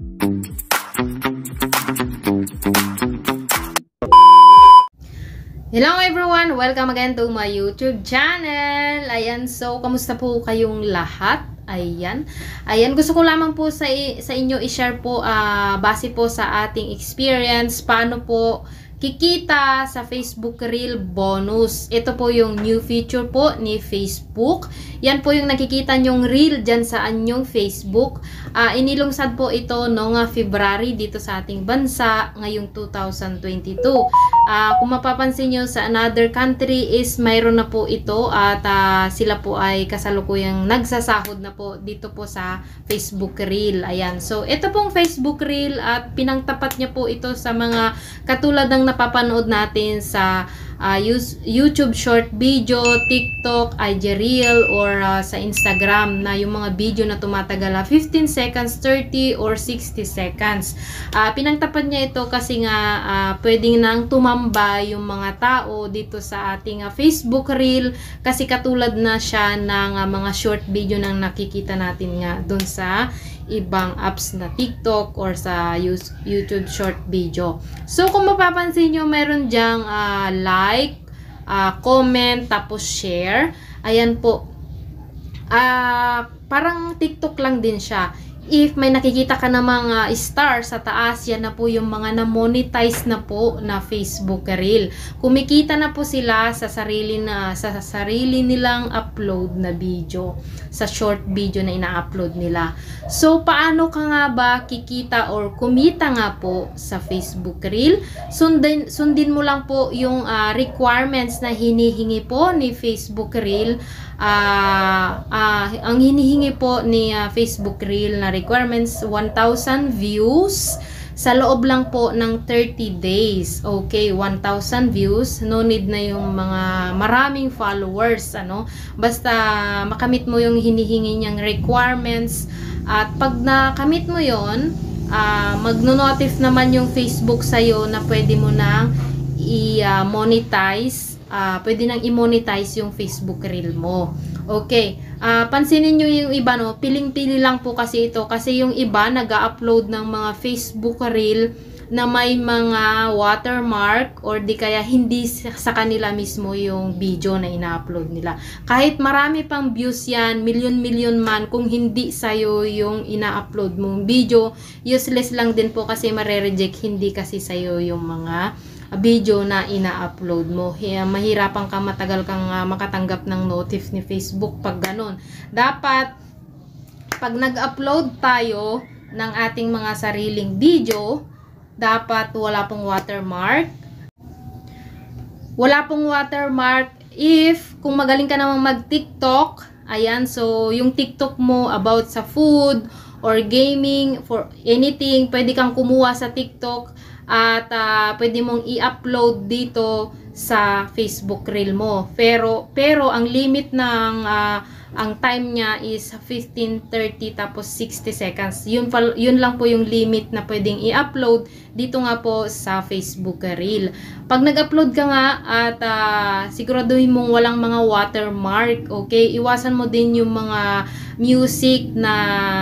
Hello everyone! Welcome again to my YouTube channel. Ayan, so kamusta po kayong lahat? Ayan, gusto ko lamang po sa inyo i-share po base po sa ating experience paano po kikita sa Facebook Reel bonus. Ito po yung new feature po ni Facebook. Yan po yung nakikita nyong reel dyan sa anyong Facebook. Inilungsad po ito noong February dito sa ating bansa ngayong 2022. Kung mapapansin nyo sa another country is mayroon na po ito at sila po ay kasalukuyang nagsasahod na po dito po sa Facebook Reel. Ayan, so ito pong Facebook Reel at pinangtapat niya po ito sa mga katulad ng napapanood natin sa YouTube short video, TikTok, IG Reel, or sa Instagram na yung mga video na tumatagal 15 seconds, 30 or 60 seconds. Pinangtapat niya ito kasi nga pwedeng nang tumambay yung mga tao dito sa ating Facebook Reel kasi katulad na siya ng mga short video na nakikita natin nga doon sa ibang apps na TikTok or sa YouTube short video. So kung mapapansin nyo, meron dyang like, comment, tapos share. Ayan po. Parang TikTok lang din siya. If may nakikita ka na mga star sa taas, yan na po yung mga na-monetize na po na Facebook Reel. Kumikita na po sila sa sarili nilang upload na video, sa short video na ina-upload nila. So, paano ka nga ba kikita or kumita nga po sa Facebook Reel? Sundin mo lang po yung requirements na hinihingi po ni Facebook Reel. Ang hinihingi po ni Facebook Reel na requirements 1,000 views sa loob lang po ng 30 days. Okay, 1,000 views. No need na yung mga maraming followers, ano. Basta makamit mo yung hinihingi niyang requirements. At pag nakamit mo yon, magno-notify naman yung Facebook sa'yo na pwede mo nang i-monetize. Pwede nang i-monetize yung Facebook Reel mo. Okay. Pansinin nyo yung iba, no? Piling-pili lang po kasi ito. Kasi yung iba, nag-upload ng mga Facebook Reel na may mga watermark or di kaya hindi sa kanila mismo yung video na ina-upload nila. Kahit marami pang views yan, milyon-milyon man, kung hindi sa'yo yung ina-upload mong video, useless lang din po kasi mare-reject, hindi kasi sa'yo yung mga video na ina-upload mo. Mahirapan ka, matagal kang makatanggap ng notif ni Facebook pag ganun. Dapat pag nag-upload tayo ng ating mga sariling video, dapat wala pong watermark. Wala pong watermark if kung magaling ka namang mag-TikTok. Ayan, so yung TikTok mo about sa food or gaming, for anything, pwede kang kumuha sa TikTok at pwede mong i-upload dito sa Facebook Reel mo. Pero ang limit ng ang time niya is 15, 30 tapos 60 seconds. Yun lang po yung limit na pwedeng i-upload dito nga po sa Facebook Reel. Pag nag-upload ka nga at siguraduhin mong walang mga watermark, okay? Iwasan mo din yung mga music na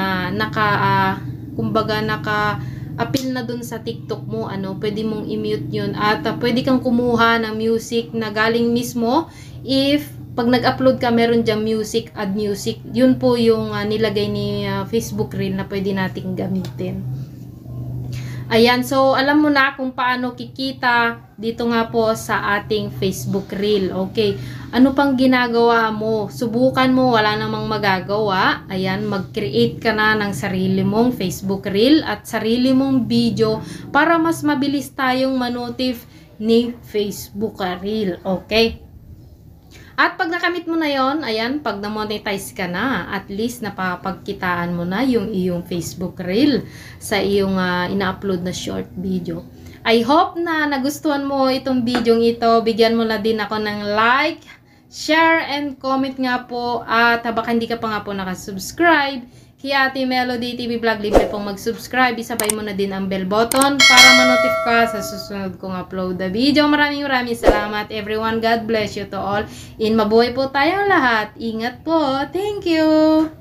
appeal na dun sa TikTok mo, ano, pwede mong i-mute yun. At pwede kang kumuha ng music na galing mismo. If pag nag-upload ka, meron dyan music, add music. Yun po yung nilagay ni Facebook Reel na pwede nating gamitin. Ayan, so alam mo na kung paano kikita dito nga po sa ating Facebook Reel. Okay, ano pang ginagawa mo? Subukan mo, wala namang magagawa. Ayan, mag-create ka na ng sarili mong Facebook Reel at sarili mong video para mas mabilis tayong manotif ni Facebook Reel. Okay? At pag nakamit mo na yon, ayan, pag na-monetize ka na, at least napapagkitaan mo na yung iyong Facebook Reel sa iyong ina-upload na short video. I hope na nagustuhan mo itong video ito. Bigyan mo na din ako ng like, share, and comment nga po. At baka hindi ka pa nga po nakasubscribe kay Ate Melody TV Vlog, libre pong mag-subscribe. Isabay mo na din ang bell button para ma-notify ka sa susunod kong upload na video. Maraming salamat everyone. God bless you to all. In mabuhay po tayong lahat. Ingat po. Thank you.